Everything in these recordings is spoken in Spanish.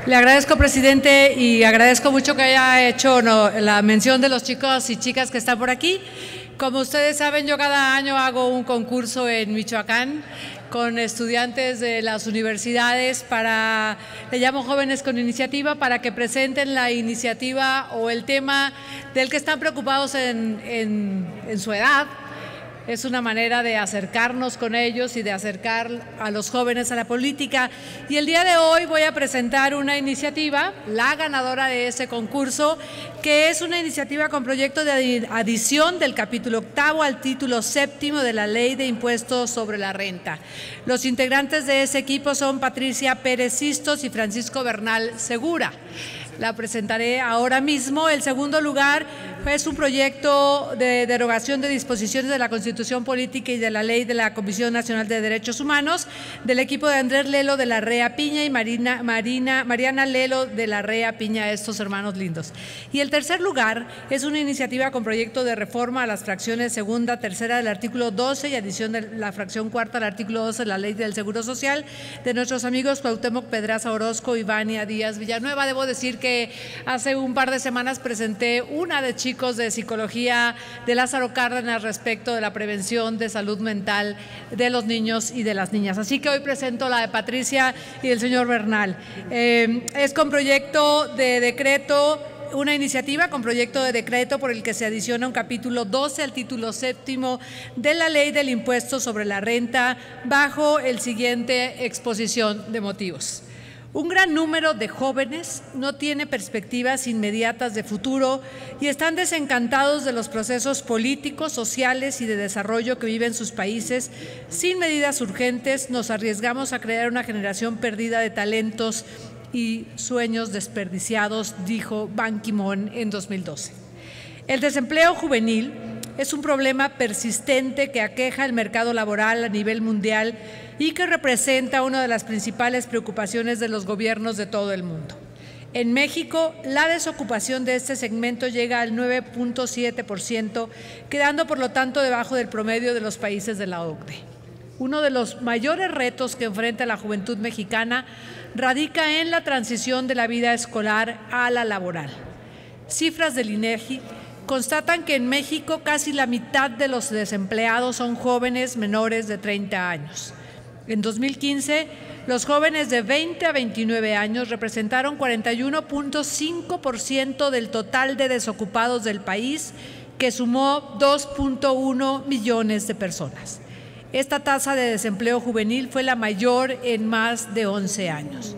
Le agradezco, presidente, y agradezco mucho que haya hecho la mención de los chicos y chicas que están por aquí. Como ustedes saben, yo cada año hago un concurso en Michoacán con estudiantes de las universidades le llamo Jóvenes con Iniciativa, para que presenten la iniciativa o el tema del que están preocupados en su edad. Es una manera de acercarnos con ellos y de acercar a los jóvenes a la política. Y el día de hoy voy a presentar una iniciativa, la ganadora de ese concurso, que es una iniciativa con proyecto de adición del capítulo 8º al título 7º de la Ley de Impuestos sobre la Renta. Los integrantes de ese equipo son Patricia Pérez Sistos y Francisco Bernal Segura. La presentaré ahora mismo. El segundo lugar es un proyecto de derogación de disposiciones de la Constitución Política y de la Ley de la Comisión Nacional de Derechos Humanos, del equipo de Andrés Lelo de la Rea Piña y Mariana Lelo de la Rea Piña, estos hermanos lindos. Y el tercer lugar es una iniciativa con proyecto de reforma a las fracciones segunda, tercera del artículo 12 y adición de la fracción cuarta al artículo 12 de la Ley del Seguro Social, de nuestros amigos Cuauhtémoc Pedraza Orozco y Vania Díaz Villanueva. Debo decir que hace un par de semanas presenté una de chicos de psicología de Lázaro Cárdenas respecto de la prevención de salud mental de los niños y de las niñas. Así que hoy presento la de Patricia y del señor Bernal. Es con proyecto de decreto, una iniciativa con proyecto de decreto por el que se adiciona un capítulo 12 al título 7º de la Ley del Impuesto sobre la Renta bajo el siguiente exposición de motivos. Un gran número de jóvenes no tiene perspectivas inmediatas de futuro y están desencantados de los procesos políticos, sociales y de desarrollo que viven sus países. Sin medidas urgentes, nos arriesgamos a crear una generación perdida de talentos y sueños desperdiciados, dijo Ban Ki-moon en 2012. El desempleo juvenil es un problema persistente que aqueja el mercado laboral a nivel mundial y que representa una de las principales preocupaciones de los gobiernos de todo el mundo. En México, la desocupación de este segmento llega al 9.7%, quedando por lo tanto debajo del promedio de los países de la OCDE. Uno de los mayores retos que enfrenta la juventud mexicana radica en la transición de la vida escolar a la laboral. Cifras del INEGI constatan que en México casi la mitad de los desempleados son jóvenes menores de 30 años. En 2015, los jóvenes de 20 a 29 años representaron 41.5% del total de desocupados del país, que sumó 2.1 millones de personas. Esta tasa de desempleo juvenil fue la mayor en más de 11 años.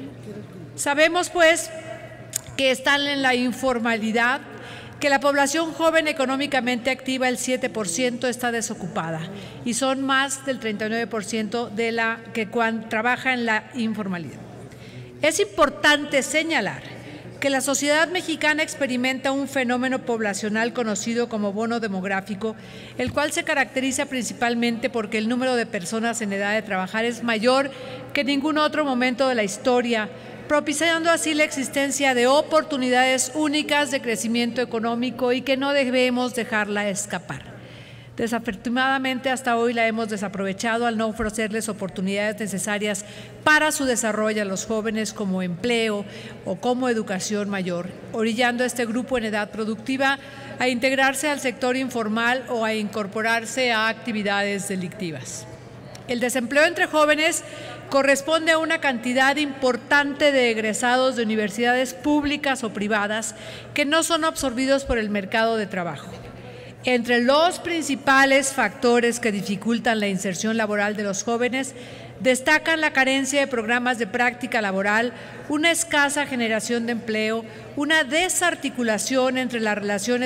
Sabemos, pues, que están en la informalidad, que la población joven económicamente activa, el 7%, está desocupada y son más del 39% de la que trabaja en la informalidad. Es importante señalar que la sociedad mexicana experimenta un fenómeno poblacional conocido como bono demográfico, el cual se caracteriza principalmente porque el número de personas en edad de trabajar es mayor que en ningún otro momento de la historia, propiciando así la existencia de oportunidades únicas de crecimiento económico y que no debemos dejarla escapar. Desafortunadamente, hasta hoy la hemos desaprovechado al no ofrecerles oportunidades necesarias para su desarrollo a los jóvenes, como empleo o como educación mayor, orillando a este grupo en edad productiva a integrarse al sector informal o a incorporarse a actividades delictivas. El desempleo entre jóvenes corresponde a una cantidad importante de egresados de universidades públicas o privadas que no son absorbidos por el mercado de trabajo. Entre los principales factores que dificultan la inserción laboral de los jóvenes destacan la carencia de programas de práctica laboral, una escasa generación de empleo, una desarticulación entre la relación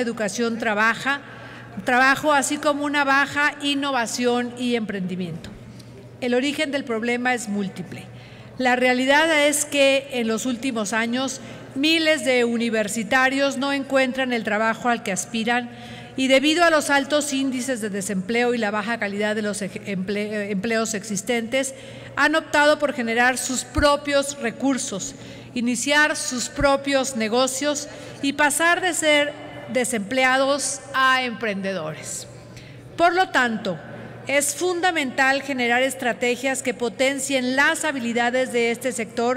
educación-trabajo, así como una baja innovación y emprendimiento. El origen del problema es múltiple. La realidad es que en los últimos años miles de universitarios no encuentran el trabajo al que aspiran y debido a los altos índices de desempleo y la baja calidad de los empleos existentes, han optado por generar sus propios recursos, iniciar sus propios negocios y pasar de ser desempleados a emprendedores. Por lo tanto, es fundamental generar estrategias que potencien las habilidades de este sector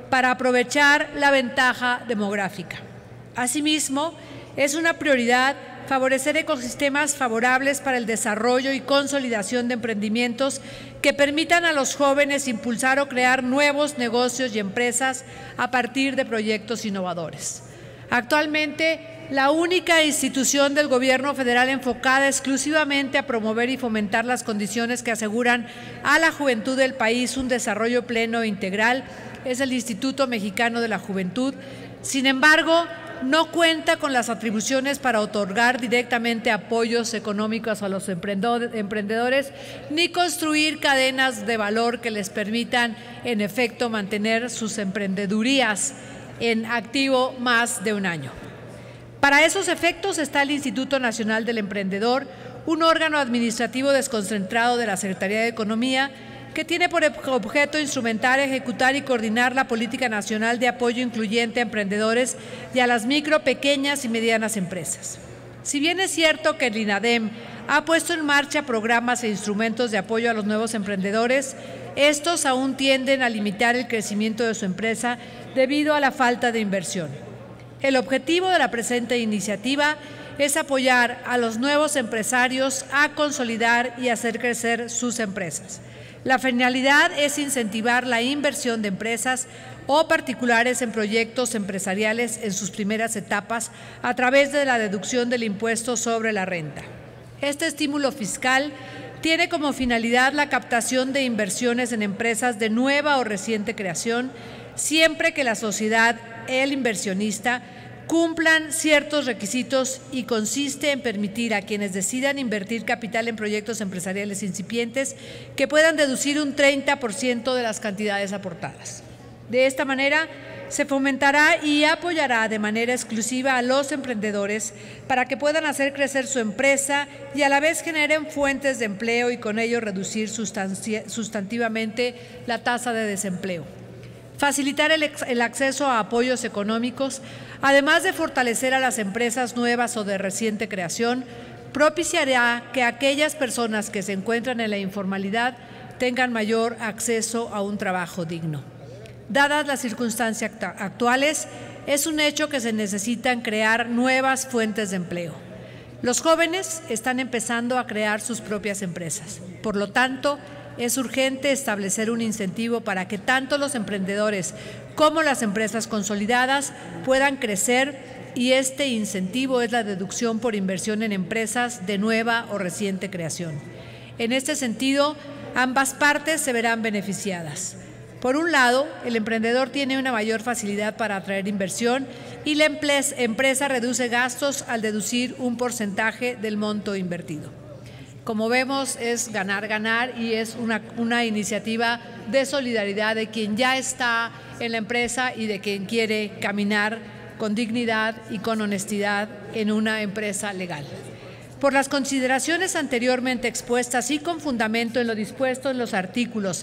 para aprovechar la ventaja demográfica. Asimismo, es una prioridad favorecer ecosistemas favorables para el desarrollo y consolidación de emprendimientos que permitan a los jóvenes impulsar o crear nuevos negocios y empresas a partir de proyectos innovadores. Actualmente, la única institución del Gobierno federal enfocada exclusivamente a promover y fomentar las condiciones que aseguran a la juventud del país un desarrollo pleno e integral es el Instituto Mexicano de la Juventud. Sin embargo, no cuenta con las atribuciones para otorgar directamente apoyos económicos a los emprendedores ni construir cadenas de valor que les permitan, en efecto, mantener sus emprendedurías en activo más de un año. Para esos efectos está el Instituto Nacional del Emprendedor, un órgano administrativo desconcentrado de la Secretaría de Economía que tiene por objeto instrumentar, ejecutar y coordinar la política nacional de apoyo incluyente a emprendedores y a las micro, pequeñas y medianas empresas. Si bien es cierto que el INADEM ha puesto en marcha programas e instrumentos de apoyo a los nuevos emprendedores, estos aún tienden a limitar el crecimiento de su empresa debido a la falta de inversión. El objetivo de la presente iniciativa es apoyar a los nuevos empresarios a consolidar y hacer crecer sus empresas. La finalidad es incentivar la inversión de empresas o particulares en proyectos empresariales en sus primeras etapas a través de la deducción del impuesto sobre la renta. Este estímulo fiscal tiene como finalidad la captación de inversiones en empresas de nueva o reciente creación, siempre que la sociedad, el inversionista, cumplan ciertos requisitos y consiste en permitir a quienes decidan invertir capital en proyectos empresariales incipientes que puedan deducir un 30% de las cantidades aportadas. De esta manera, se fomentará y apoyará de manera exclusiva a los emprendedores para que puedan hacer crecer su empresa y a la vez generen fuentes de empleo y con ello reducir sustantivamente la tasa de desempleo. Facilitar el acceso a apoyos económicos, además de fortalecer a las empresas nuevas o de reciente creación, propiciará que aquellas personas que se encuentran en la informalidad tengan mayor acceso a un trabajo digno. Dadas las circunstancias actuales, es un hecho que se necesitan crear nuevas fuentes de empleo. Los jóvenes están empezando a crear sus propias empresas. Por lo tanto, es urgente establecer un incentivo para que tanto los emprendedores como las empresas consolidadas puedan crecer y este incentivo es la deducción por inversión en empresas de nueva o reciente creación. En este sentido, ambas partes se verán beneficiadas. Por un lado, el emprendedor tiene una mayor facilidad para atraer inversión y la empresa reduce gastos al deducir un porcentaje del monto invertido. Como vemos, es ganar, ganar y es una iniciativa de solidaridad de quien ya está en la empresa y de quien quiere caminar con dignidad y con honestidad en una empresa legal. Por las consideraciones anteriormente expuestas y con fundamento en lo dispuesto en los artículos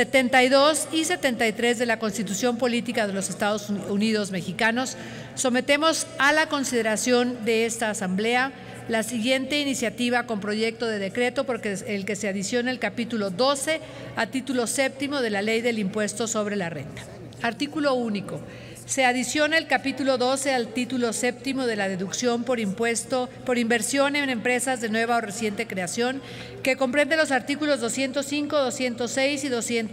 72 y 73 de la Constitución Política de los Estados Unidos Mexicanos, sometemos a la consideración de esta Asamblea la siguiente iniciativa con proyecto de decreto porque es el que se adiciona el capítulo 12 a título séptimo de la Ley del Impuesto sobre la Renta. Artículo único. Se adiciona el capítulo 12 al título séptimo de la deducción por inversión en empresas de nueva o reciente creación, que comprende los artículos 205, 206 y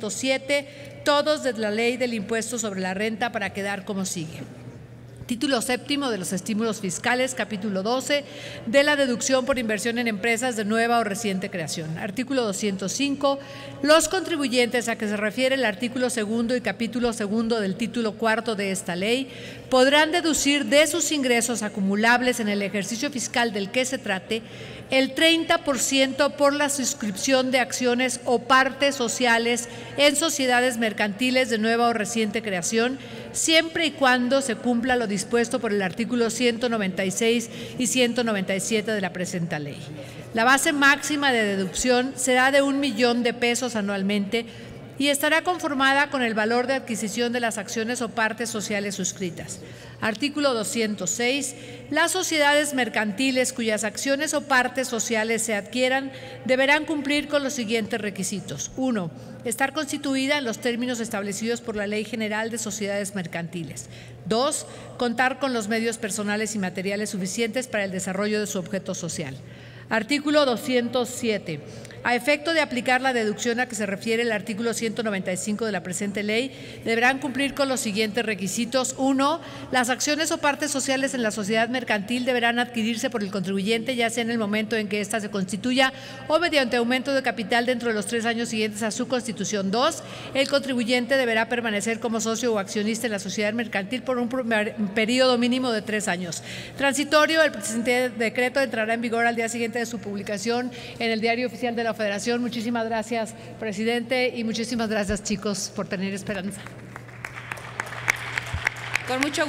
207, todos de la Ley del Impuesto sobre la Renta, para quedar como sigue. Título séptimo de los estímulos fiscales, capítulo 12, de la deducción por inversión en empresas de nueva o reciente creación. Artículo 205. Los contribuyentes a que se refiere el artículo segundo y capítulo segundo del título cuarto de esta ley podrán deducir de sus ingresos acumulables en el ejercicio fiscal del que se trate el 30% por la suscripción de acciones o partes sociales en sociedades mercantiles de nueva o reciente creación, siempre y cuando se cumpla lo dispuesto por el artículo 196 y 197 de la presente ley. La base máxima de deducción será de $1,000,000 anualmente y estará conformada con el valor de adquisición de las acciones o partes sociales suscritas. Artículo 206. Las sociedades mercantiles cuyas acciones o partes sociales se adquieran deberán cumplir con los siguientes requisitos. 1. Estar constituida en los términos establecidos por la Ley General de Sociedades Mercantiles. 2. Contar con los medios personales y materiales suficientes para el desarrollo de su objeto social. Artículo 207. A efecto de aplicar la deducción a que se refiere el artículo 195 de la presente ley, deberán cumplir con los siguientes requisitos. 1. Las acciones o partes sociales en la sociedad mercantil deberán adquirirse por el contribuyente, ya sea en el momento en que ésta se constituya o mediante aumento de capital dentro de los 3 años siguientes a su constitución. 2. El contribuyente deberá permanecer como socio o accionista en la sociedad mercantil por un periodo mínimo de 3 años. Transitorio, el presente decreto entrará en vigor al día siguiente de su publicación en el Diario Oficial de la Federación. Muchísimas gracias, presidente, y muchísimas gracias, chicos, por tener esperanza. Con mucho